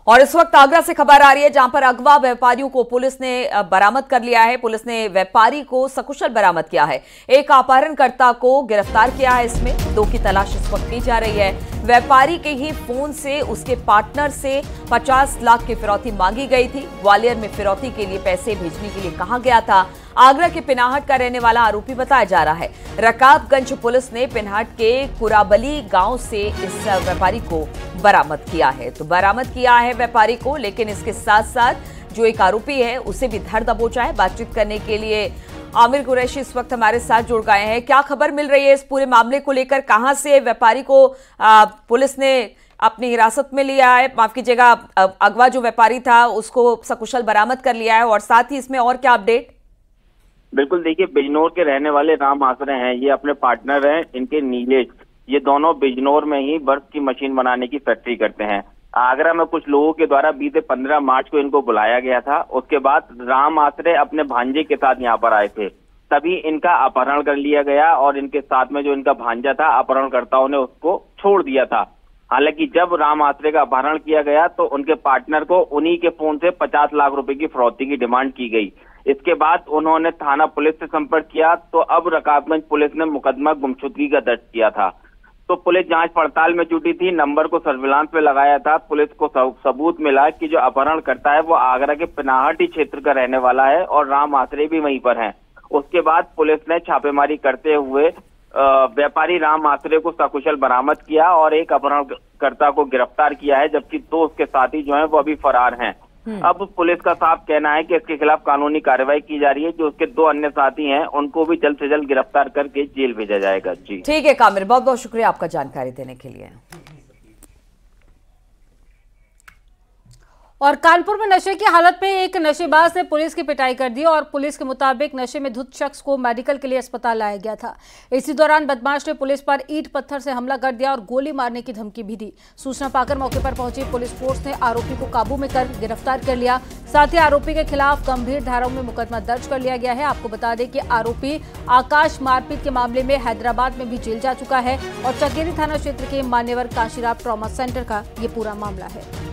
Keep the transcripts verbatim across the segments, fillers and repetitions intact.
और इस वक्त आगरा से खबर आ रही है जहां पर अगवा व्यापारियों को पुलिस ने बरामद कर लिया है। पुलिस ने व्यापारी को सकुशल बरामद किया है। एक अपहरणकर्ता को गिरफ्तार किया है। इसमें दो की तलाश इस वक्त की जा रही है। व्यापारी के ही फोन से उसके पार्टनर से पचास लाख की फिरौती मांगी गई थी। ग्वालियर में फिरौती के लिए पैसे भेजने के लिए कहा गया था। आगरा के पिनाहट का रहने वाला आरोपी बताया जा रहा है। रकाबगंज पुलिस ने पिनाहट के कुराबली गांव से इस व्यापारी को बरामद किया है। तो बरामद किया है व्यापारी को, लेकिन इसके साथ साथ जो एक आरोपी है उसे भी धर दबोचा है। बातचीत करने के लिए आमिर कुरैशी इस वक्त हमारे साथ जुड़ गए हैं। क्या खबर मिल रही है इस पूरे मामले को लेकर? कहां से व्यापारी को आ, पुलिस ने अपनी हिरासत में लिया है? माफ कीजिएगा, अगवा जो व्यापारी था उसको सकुशल बरामद कर लिया है। और साथ ही इसमें और क्या अपडेट? बिल्कुल, देखिए बिजनौर के रहने वाले राम आसरे हैं, ये अपने पार्टनर हैं इनके नीलेश। ये दोनों बिजनौर में ही बर्फ की मशीन बनाने की फैक्ट्री करते हैं। आगरा में कुछ लोगों के द्वारा बीते पंद्रह मार्च को इनको बुलाया गया था। उसके बाद राम आसरे अपने भांजे के साथ यहाँ पर आए थे, तभी इनका अपहरण कर लिया गया और इनके साथ में जो इनका भांजा था अपहरणकर्ताओं ने उसको छोड़ दिया था। हालांकि जब राम आसरे का अपहरण किया गया तो उनके पार्टनर को उन्हीं के फोन से पचास लाख रुपए की फिरौती की डिमांड की गई। इसके बाद उन्होंने थाना पुलिस से संपर्क किया तो अब रकाबगंज पुलिस ने मुकदमा गुमशुदगी का दर्ज किया था। तो पुलिस जांच पड़ताल में जुटी थी, नंबर को सर्विलांस पे लगाया था। पुलिस को सबूत मिला कि जो अपहरण करता है वो आगरा के पिनाहटी क्षेत्र का रहने वाला है और राम आसरे भी वहीं पर हैं। उसके बाद पुलिस ने छापेमारी करते हुए व्यापारी राम आसरे को सकुशल बरामद किया और एक अपहरणकर्ता को गिरफ्तार किया है, जबकि दो उसके साथी जो हैं वो अभी फरार हैं। अब पुलिस का साफ कहना है कि इसके खिलाफ कानूनी कार्रवाई की जा रही है। जो उसके दो अन्य साथी हैं उनको भी जल्द से जल्द गिरफ्तार करके जेल भेजा जाएगा। जी ठीक है कामिर, बहुत बहुत शुक्रिया आपका जानकारी देने के लिए। और कानपुर में नशे की हालत में एक नशेबाज ने पुलिस की पिटाई कर दी और पुलिस के मुताबिक नशे में धुत शख्स को मेडिकल के लिए अस्पताल लाया गया था। इसी दौरान बदमाश ने पुलिस पर ईंट पत्थर से हमला कर दिया और गोली मारने की धमकी भी दी। सूचना पाकर मौके पर पहुंची पुलिस फोर्स ने आरोपी को काबू में कर गिरफ्तार कर लिया। साथ ही आरोपी के खिलाफ गंभीर धाराओं में मुकदमा दर्ज कर लिया गया है। आपको बता दें कि आरोपी आकाश मारपीट के मामले में हैदराबाद में भी जेल जा चुका है और चकेरी थाना क्षेत्र के मान्यवर काशीराम ट्रॉमा सेंटर का ये पूरा मामला है।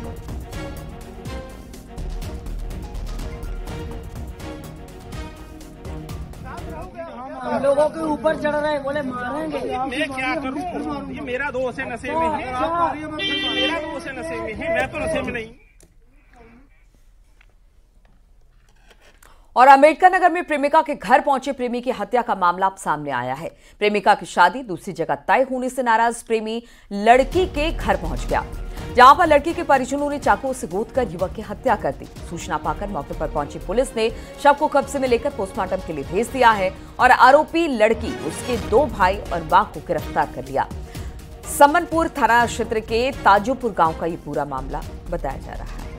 हम लोगों के ऊपर चढ़ रहे हैं, बोले मारेंगे। मैं क्या करूं? ये मेरा दोस्त है, नशे में है। मेरा दोस्त है, नशे में है, मैं तो नशे में नहीं। और अम्बेडकर नगर में प्रेमिका के घर पहुंचे प्रेमी की हत्या का मामला अब सामने आया है। प्रेमिका की शादी दूसरी जगह तय होने से नाराज प्रेमी लड़की के घर पहुंच गया, जहां पर लड़की के परिजनों ने चाकू से गोदकर युवक की हत्या कर दी। सूचना पाकर मौके पर पहुंची पुलिस ने शव को कब्जे में लेकर पोस्टमार्टम के लिए भेज दिया है और आरोपी लड़की, उसके दो भाई और मां को गिरफ्तार कर लिया। समनपुर थाना क्षेत्र के ताजोपुर गांव का ये पूरा मामला बताया जा रहा है।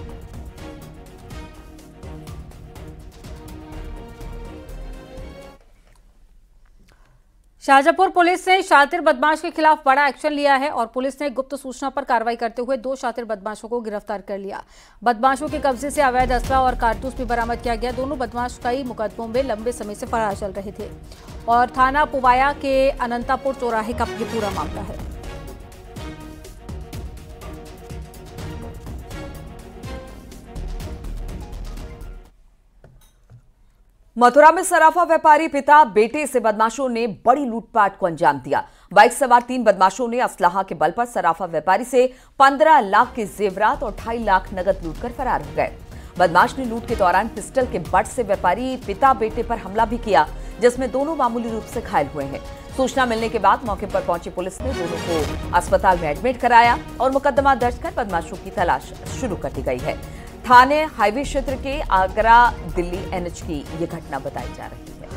शाहजहांपुर पुलिस ने शातिर बदमाश के खिलाफ बड़ा एक्शन लिया है और पुलिस ने गुप्त सूचना पर कार्रवाई करते हुए दो शातिर बदमाशों को गिरफ्तार कर लिया। बदमाशों के कब्जे से अवैध असला और कारतूस भी बरामद किया गया। दोनों बदमाश कई मुकदमों में लंबे समय से फरार चल रहे थे और थाना पुवाया के अनंतापुर चौराहे का ये पूरा मामला है। मथुरा में सराफा व्यापारी पिता बेटे से बदमाशों ने बड़ी लूटपाट को अंजाम दिया। बाइक सवार तीन बदमाशों ने असलाहा के बल पर सराफा व्यापारी से पंद्रह लाख के जेवरात और ढाई लाख नगद लूटकर फरार हो गए। बदमाश ने लूट के दौरान पिस्टल के बट से व्यापारी पिता बेटे पर हमला भी किया, जिसमें दोनों मामूली रूप से घायल हुए हैं। सूचना मिलने के बाद मौके पर पहुंची पुलिस ने दोनों को अस्पताल में एडमिट कराया और मुकदमा दर्ज कर बदमाशों की तलाश शुरू कर दी गई है। थाने हाईवे क्षेत्र के आगरा दिल्ली एनएच की ये घटना बताई जा रही है।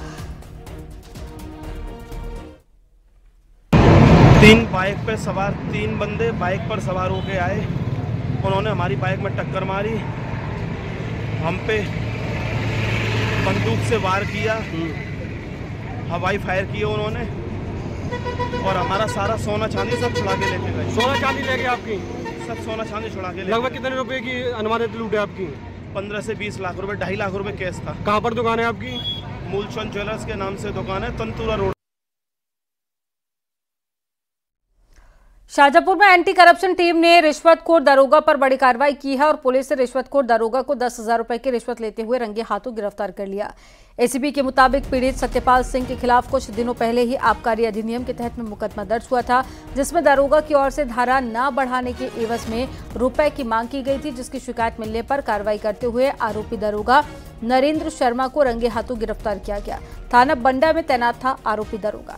तीन बाइक पर सवार तीन बंदे बाइक पर सवार होके आए। उन्होंने हमारी बाइक में टक्कर मारी, हम पे बंदूक से वार किया, हवाई फायर किए उन्होंने और हमारा सारा सोना चांदी सब छुड़ा के लेके गए। सोना चांदी लेके आपकी सब सोना चांदी छुड़ा के ले। लगभग कितने रुपए की अनुमानित लूट है आपकी? पंद्रह से बीस लाख रुपए, ढाई लाख रुपए कैश था। कहाँ पर दुकान है आपकी? मूलचंद ज्वेलर्स के नाम से दुकान है, तंतुरा रोड। शाहजहांपुर में एंटी करप्शन टीम ने रिश्वतखोर दरोगा पर बड़ी कार्रवाई की है और पुलिस ने रिश्वतखोर दरोगा को दस हजार रुपए की रिश्वत लेते हुए रंगे हाथों गिरफ्तार कर लिया। एसीबी के मुताबिक पीड़ित सत्यपाल सिंह के खिलाफ कुछ दिनों पहले ही आबकारी अधिनियम के तहत में मुकदमा दर्ज हुआ था, जिसमें दरोगा की ओर से धारा न बढ़ाने के एवज में रुपए की मांग की गई थी, जिसकी शिकायत मिलने पर कार्रवाई करते हुए आरोपी दरोगा नरेंद्र शर्मा को रंगे हाथों गिरफ्तार किया गया। थाना बंडा में तैनात था आरोपी दरोगा।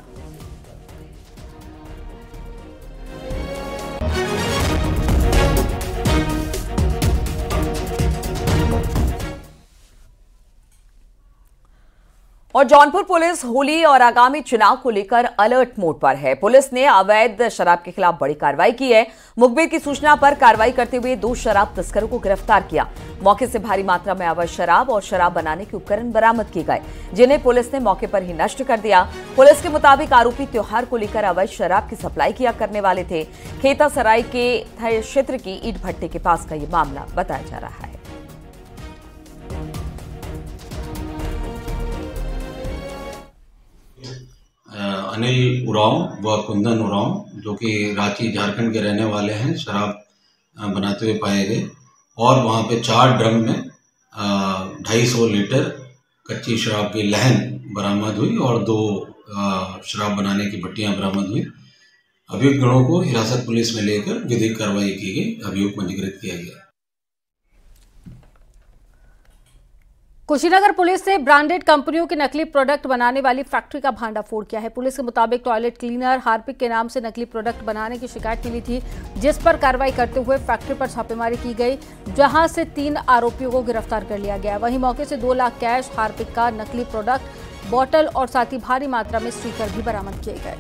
और जौनपुर पुलिस होली और आगामी चुनाव को लेकर अलर्ट मोड पर है। पुलिस ने अवैध शराब के खिलाफ बड़ी कार्रवाई की है। मुखबिर की सूचना पर कार्रवाई करते हुए दो शराब तस्करों को गिरफ्तार किया। मौके से भारी मात्रा में अवैध शराब और शराब बनाने के उपकरण बरामद किए गए, जिन्हें पुलिस ने मौके पर ही नष्ट कर दिया। पुलिस के मुताबिक आरोपी त्योहार को लेकर अवैध शराब की सप्लाई किया करने वाले थे। खेता सराय के क्षेत्र की ईट भट्टे के पास का ये मामला बताया जा रहा है। अनिल उरांव व कुंदन उरांव जो कि रांची झारखंड के रहने वाले हैं, शराब बनाते हुए पाए गए और वहाँ पे चार ड्रम में ढाई सौ लीटर कच्ची शराब की लहन बरामद हुई और दो शराब बनाने की भट्टियाँ बरामद हुई। अभियुक्त गणों को हिरासत पुलिस में लेकर विधिक कार्रवाई की गई, अभियुक्त पंजीकृत किया गया। कुशीनगर पुलिस ने ब्रांडेड कंपनियों के नकली प्रोडक्ट बनाने वाली फैक्ट्री का भांडाफोड़ किया है। पुलिस के मुताबिक टॉयलेट क्लीनर हार्पिक के नाम से नकली प्रोडक्ट बनाने की शिकायत मिली थी, जिस पर कार्रवाई करते हुए फैक्ट्री पर छापेमारी की गई, जहां से तीन आरोपियों को गिरफ्तार कर लिया गया। वहीं मौके से दो लाख कैश, हार्पिक का नकली प्रोडक्ट, बॉटल और साथ ही भारी मात्रा में स्टिकर भी बरामद किए गए।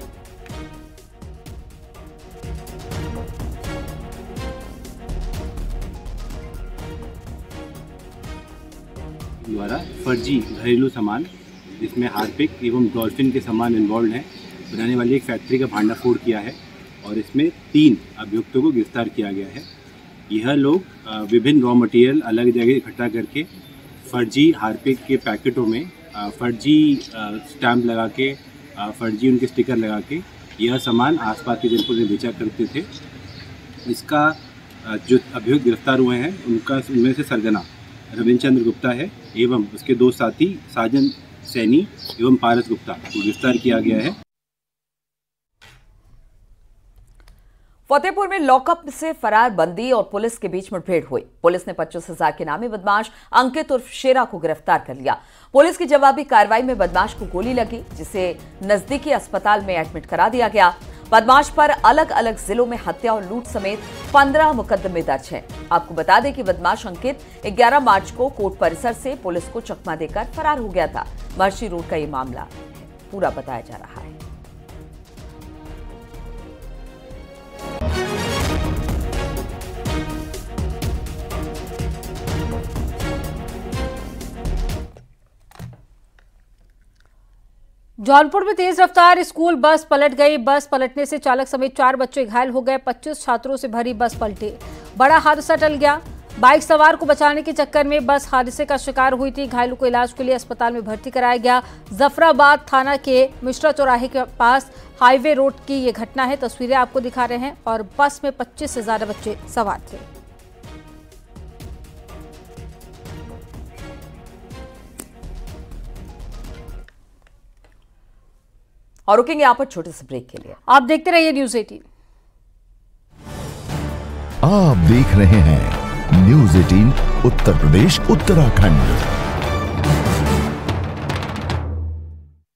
द्वारा फर्जी घरेलू सामान जिसमें हार्पिक एवं डॉल्फिन के सामान इन्वॉल्व हैं बनाने वाली एक फैक्ट्री का भांडाफोड़ किया है और इसमें तीन अभियुक्तों को गिरफ्तार किया गया है। यह लोग विभिन्न रॉ मटेरियल अलग जगह इकट्ठा करके फर्जी हार्पिक के पैकेटों में फर्जी स्टैम्प लगा के फर्जी उनके स्टिकर लगा के यह सामान आसपास के जनपद में बेचा करते थे। इसका जो अभियुक्त गिरफ्तार हुए हैं उनका उनमें से सरगना रविंद्र चंद्र गुप्ता है एवं उसके दो साथी साजन सैनी एवं पारस गुप्ता को गिरफ्तार किया गया है। फतेहपुर में लॉकअप से फरार बंदी और पुलिस के बीच मुठभेड़ हुई। पुलिस ने पच्चीस हजार के नामी बदमाश अंकित उर्फ शेरा को गिरफ्तार कर लिया। पुलिस की जवाबी कार्रवाई में बदमाश को गोली लगी, जिसे नजदीकी अस्पताल में एडमिट करा दिया गया। बदमाश पर अलग अलग जिलों में हत्या और लूट समेत पंद्रह मुकदमे दर्ज हैं। आपको बता दें कि बदमाश अंकित ग्यारह मार्च को कोर्ट परिसर से पुलिस को चकमा देकर फरार हो गया था। महर्षि रोड का ये मामला पूरा बताया जा रहा है। जौनपुर में तेज रफ्तार स्कूल बस पलट गई। बस पलटने से चालक समेत चार बच्चे घायल हो गए। पच्चीस छात्रों से भरी बस पलटी, बड़ा हादसा टल गया। बाइक सवार को बचाने के चक्कर में बस हादसे का शिकार हुई थी। घायलों को इलाज के लिए अस्पताल में भर्ती कराया गया। जफराबाद थाना के मिश्रा चौराहे के पास हाईवे रोड की ये घटना है। तस्वीरें आपको दिखा रहे हैं और बस में पच्चीस से ज्यादा बच्चे सवार थे। और रुकेंगे यहाँ पर छोटे से ब्रेक के लिए। आप देखते रहिए न्यूज अठारह। आप देख रहे हैं न्यूज अठारह उत्तर प्रदेश उत्तराखंड।